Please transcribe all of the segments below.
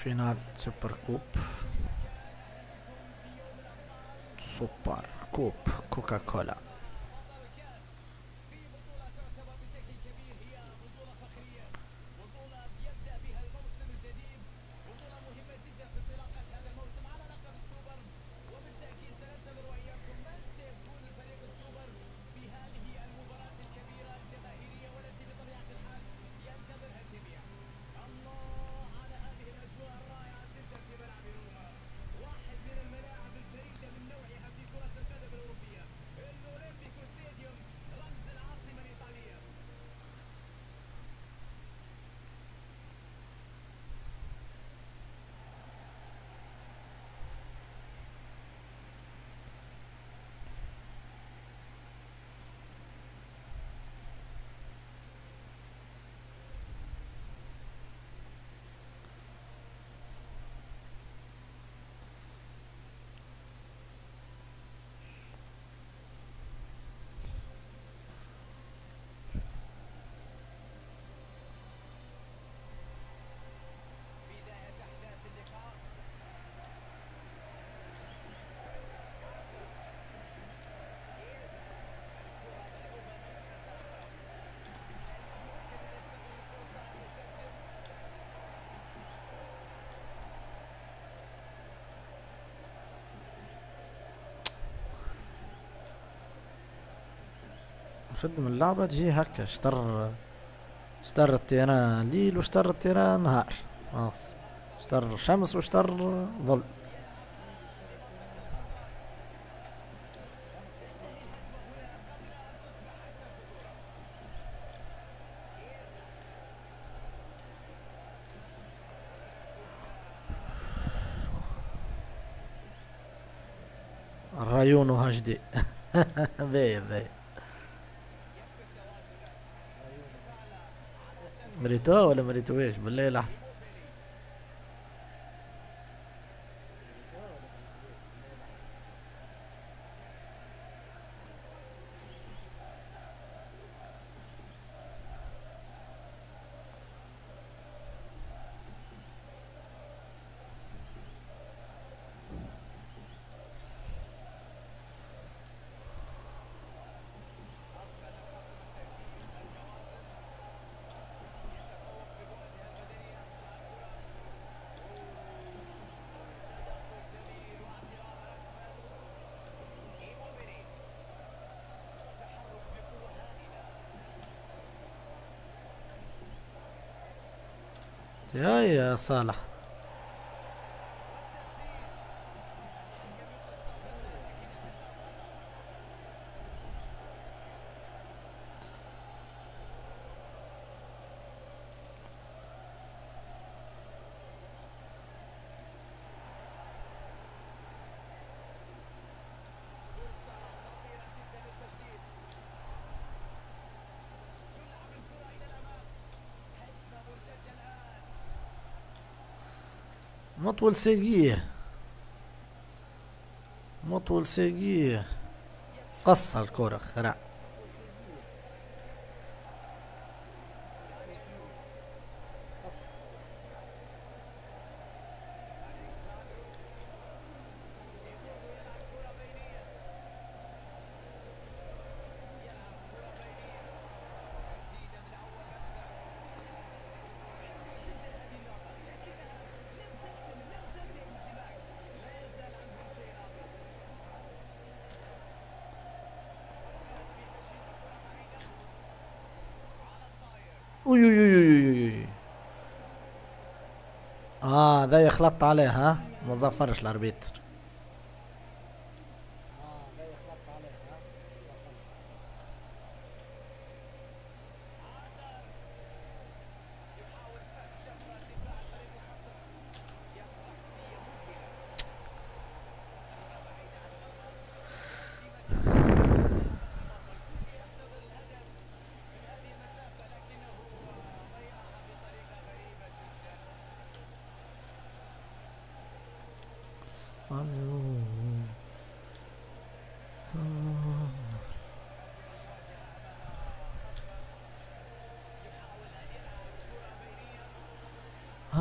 فينال سوبر كوب. سوبر كوب كوكا كولا. فد من اللعبة تجي هكا اشتر التيران ليل واشتر التيران نهار، اخسر اشتر شمس واشتر ظل. الريون وهجدي. باهي باهي. مريتوه ولا مريتويش بالليل احمد؟ يا صالح. مطول سيقيه، مطول سيقيه. قص الكورة خرع. اوي اوي اوي اوي اوي. اه ذا خلطت عليه ها، ما ظفرش الاربيتر.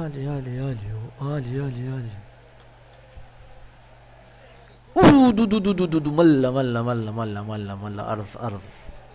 هالي هالي هالي هالي هالي هالي. اوه دو دو دو دو دو دو. ملا ملا ملا ملا ملا ملا. ارض ارض.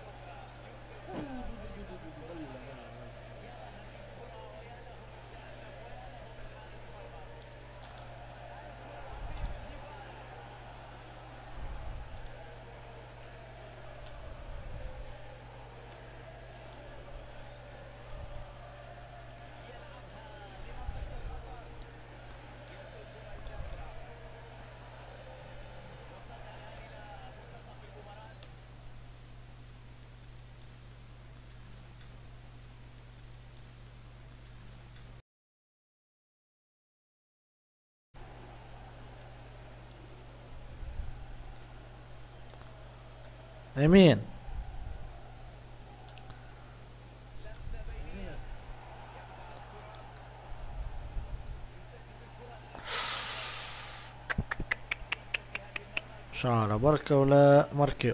يمين. شعره بركة ولا مركب.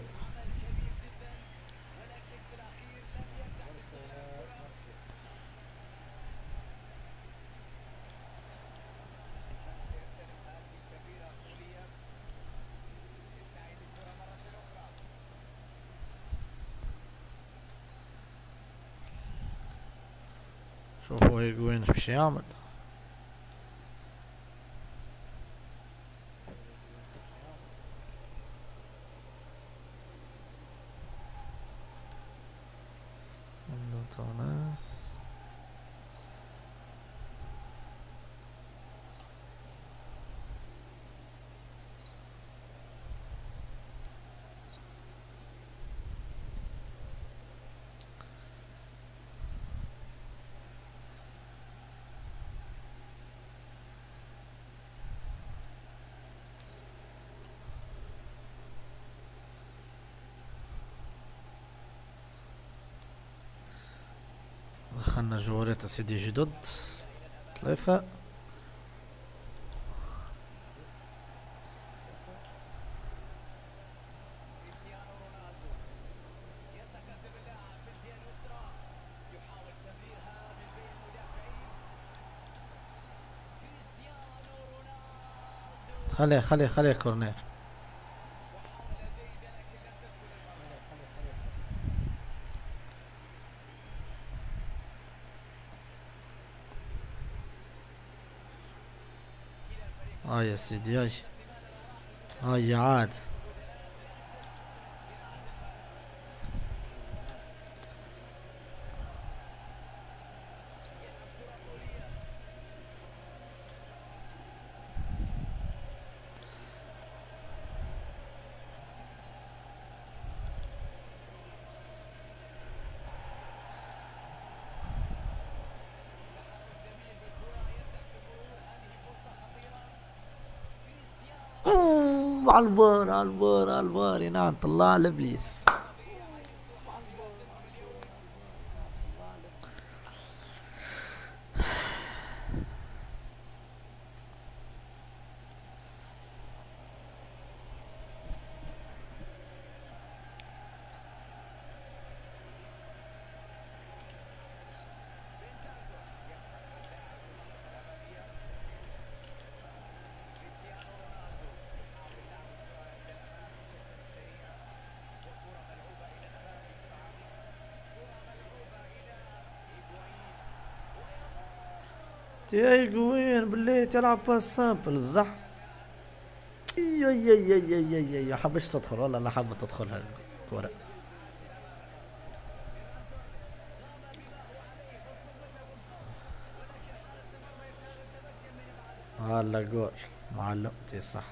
شوفوا هيجوين ايش بش يعمل. تونس. دخلنا جوارات سيدي جدد. ثلاثة. خليه خليه خليه كورنير. يا سيدي هاي. هاي عاد. اوه عالبار عالبار عالبار. ينعم طلع الابليس. تياجو وين بالله تلعب باس سامبل الزح. اي اي اي اي اي اي اي. حبش تدخل والله لا حبت تدخل هالكورة. هلا جول. معلم تي صح.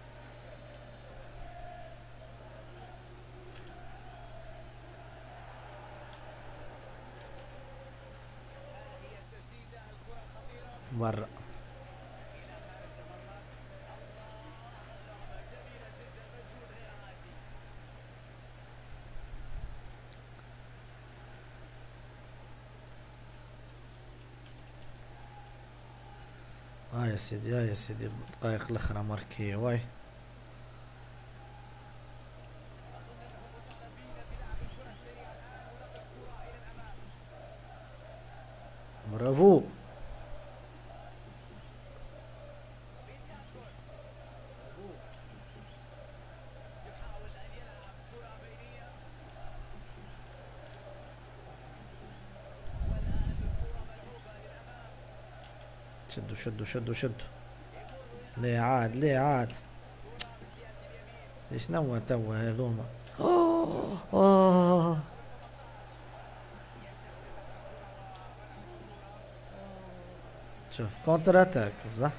برا. يا سيدي يا سيدي. دقايق الاخرى ماركي واي. برافو. شدوا شدوا شدوا شدوا. ليه عاد ليه عاد؟ ايش نوى توا هذوما؟ اوه. شوف كونتر اتاك صح.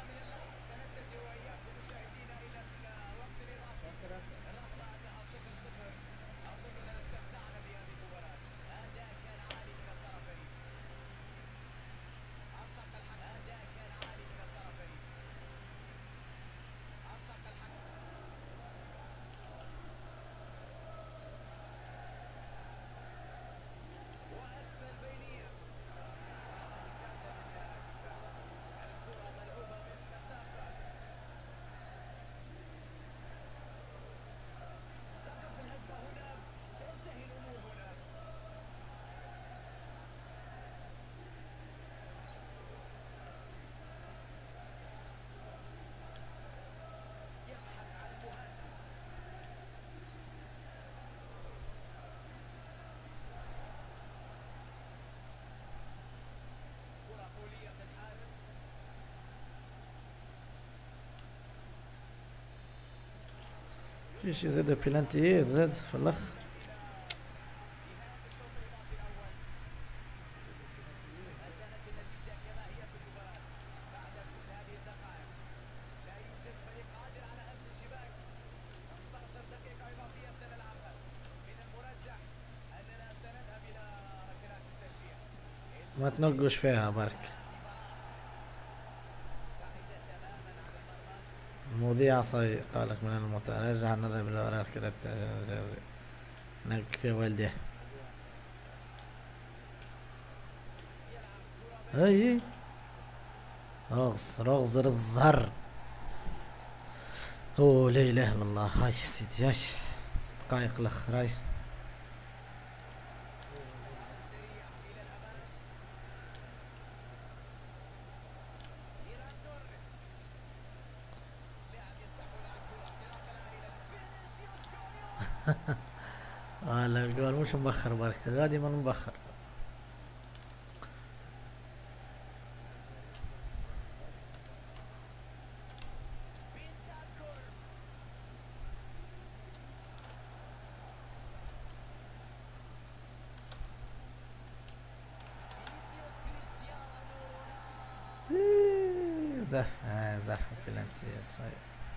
في شي زاد بلانتيات زاد في الاخ. ما تنقش فيها برك. المذيع صي قالك من المتعة نرجع نذهب إلى وراء كرة جازي نك في والده. هاي رغز رغز الزهر. اوه لا اله الا الله. هاي سيدي هاي دقايق الاخر هاي. لا الجوال مش مبخر برك غادي ما مبخر. زف زف بلانتيات صحيح.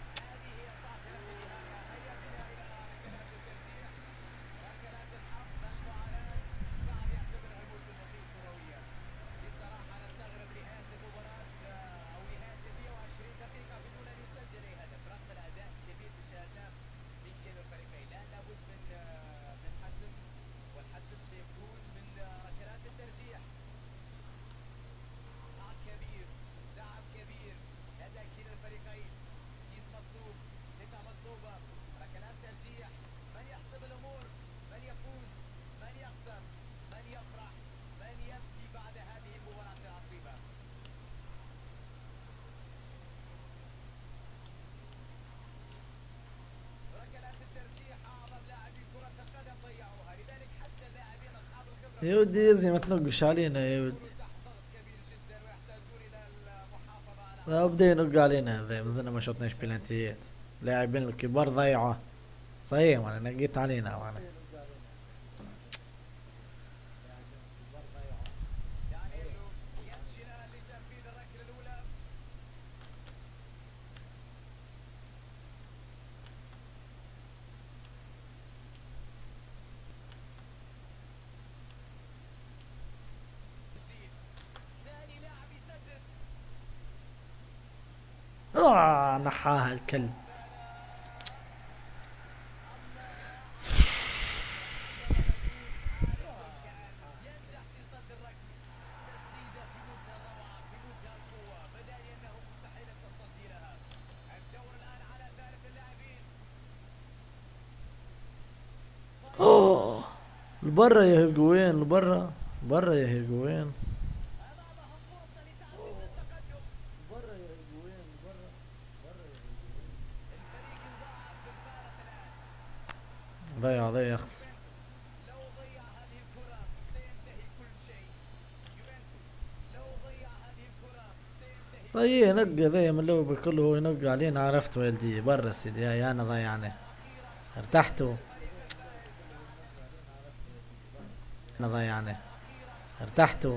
يا ودي زي ما تنقش علينا يا ودي. بدا ينق علينا هذا مازلنا ما شطناش بلانتيات. لاعبين الكبار ضيعوا. صحيح وانا نقيت علينا وانا. نحاها الكلب. اوه لبرا يا هيجوين لبرا. برا يا هيجوين. ضيع ضيع يخسر. صحيح نق ذي من الاول كله هو ينق علينا، عرفت والدي برا سيدي، هاي انا ضيعني. ارتحتوا. انا ضيعني. ارتحتوا.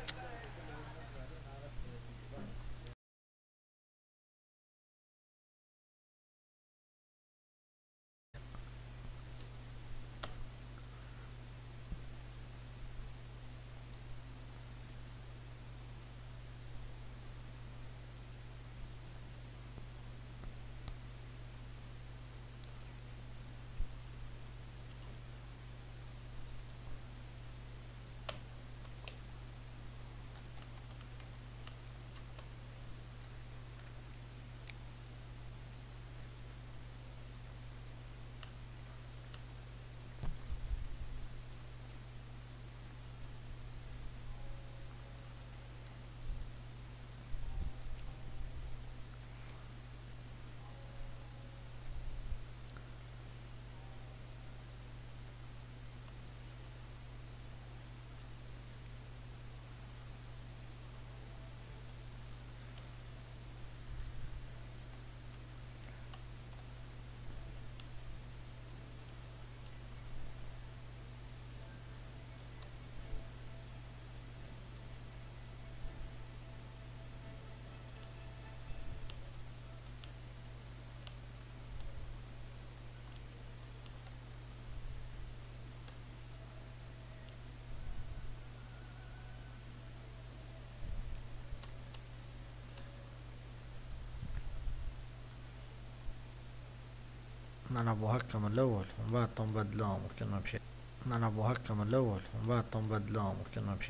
نلعبوا هكا من الاول ومن بعد تنبدلوهم وكنا مشي. نلعبوا هكا من الاول ومن بعد تنبدلوهم وكنا مشي.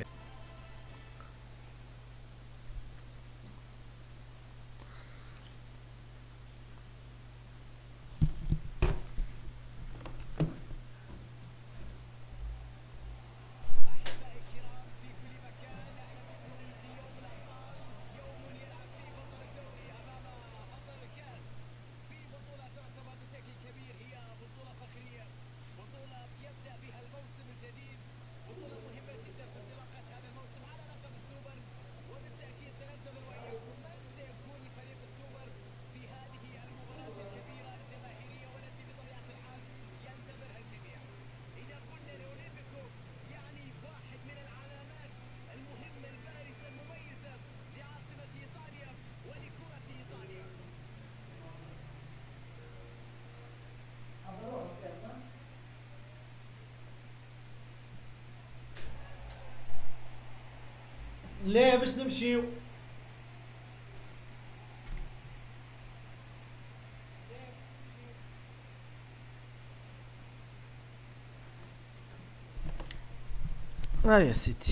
ليه باش نمشيو؟ يا سيدي،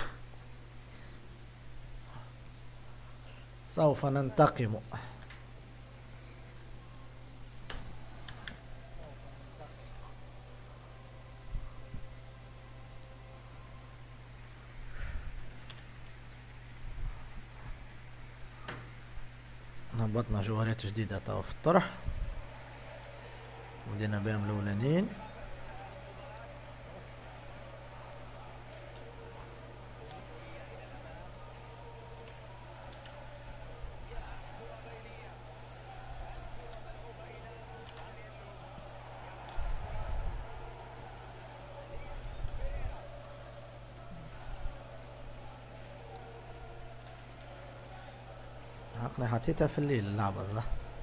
سوف ننتقم. هبطنا جوهرات جديدة توا في الطرح، بدينا بهم الاولانيين. حقنا حطيتها في الليل اللعبة ذا.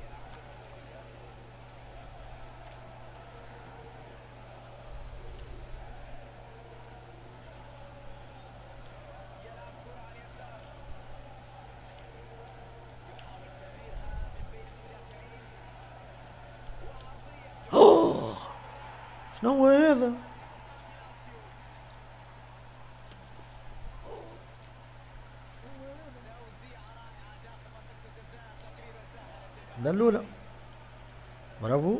شنو هو هذا؟ دلولة، برافو.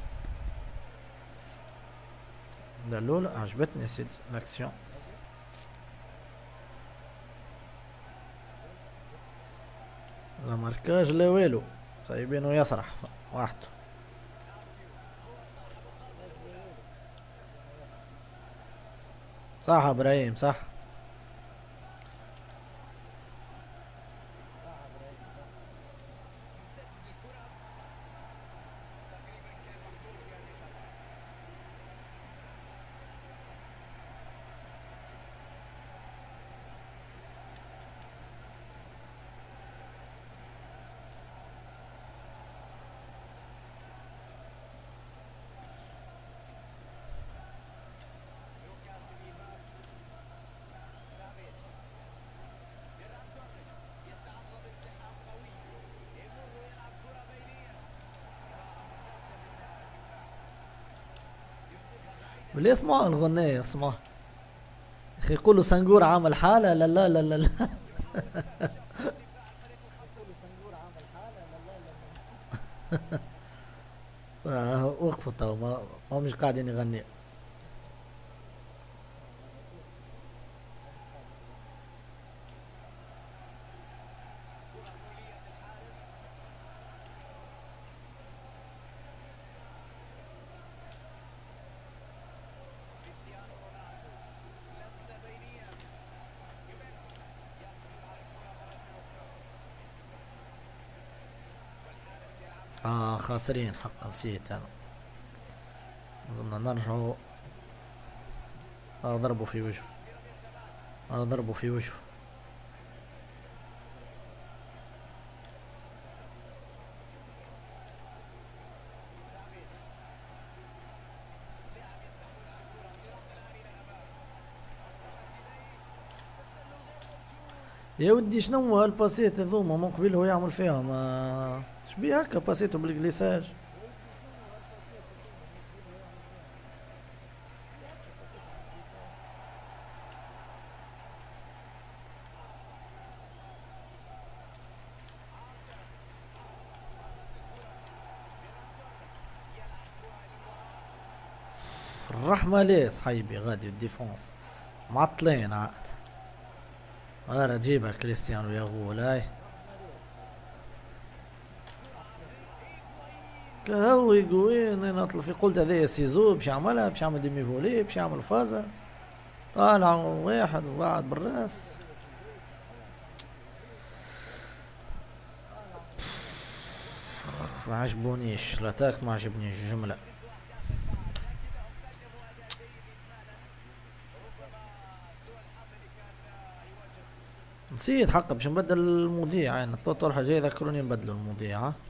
دلولة عجبتني يا سيدي الاكسيون. لا ماركاج لا والو، سايبينه يسرح وحده. صح ابراهيم صح. واللي اسمعوا الغنية اسمعوا. اخي يقولوا سنقور عامل حالة. لا لا لا لا لا. وقفوا تو ما مش قاعدين يغني. خاسرين حقا، نسيت انا. لازمنا نرجعوا. ضربوا في وجهه. ضربوا في وجهه. يا ودي شنو هالباسيت هذوما من قبيل هو يعمل فيها ما شبيه هكا باسيتو بالكليساج. الرحمة ليه صحيبي غادي الديفونس معطلين عاد. غير اجيبها كريستيانو يا غول هاي. كهوي قوين انا اطلع في قلت هذا سيزو باش يعملها، باش يعمل ديمي فولي، باش يعمل فازا. طالع واحد وقعد بالراس. ما عجبونيش لاتاك، ما عجبنيش جملة. نسيت حق باش نبدل المذيع، يعني الطوطو الحاجة يذكروني نبدلوا المذيع ها.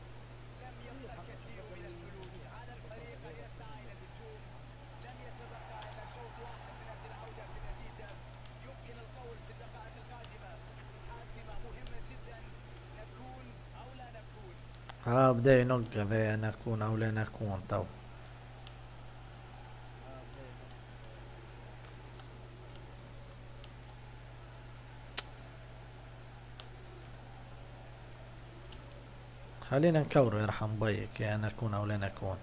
بدا ينق هذا نكون او لا نكون تو. خلينا نكورو يرحم بيك، يا نكون او لا نكون.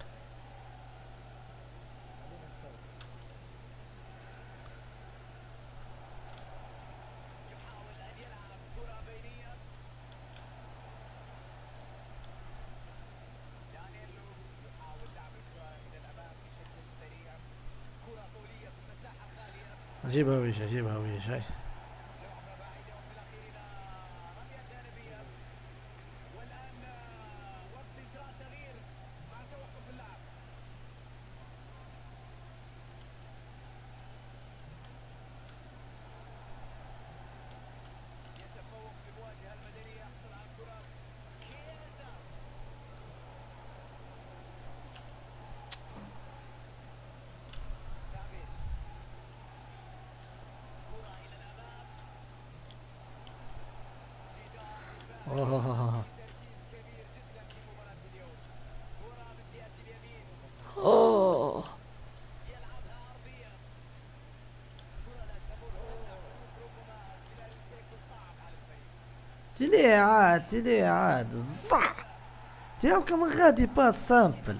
اجيبها ويش اجيبها ويش هاي. اوه اوه. تلي عاد تلي عاد صح. تياو كم غادي باس سامبل.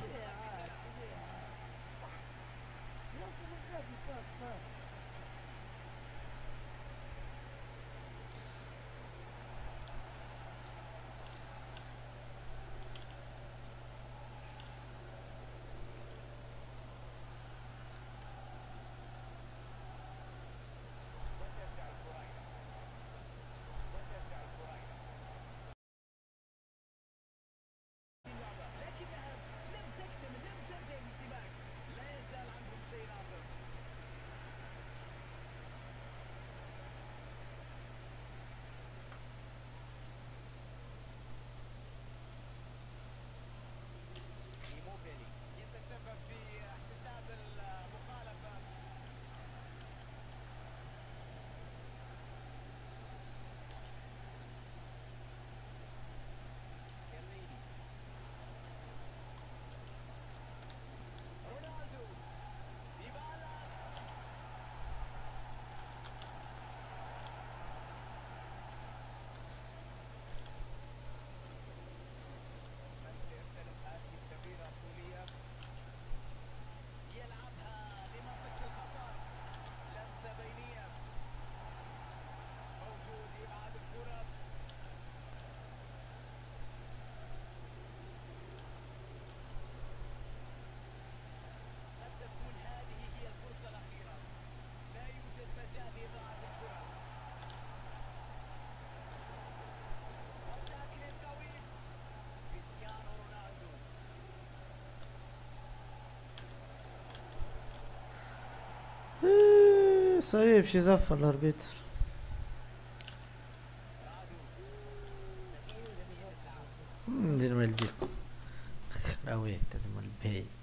صعيب شي زف الاربيتر. ندير مال ديكو خراويت هذا مال البي.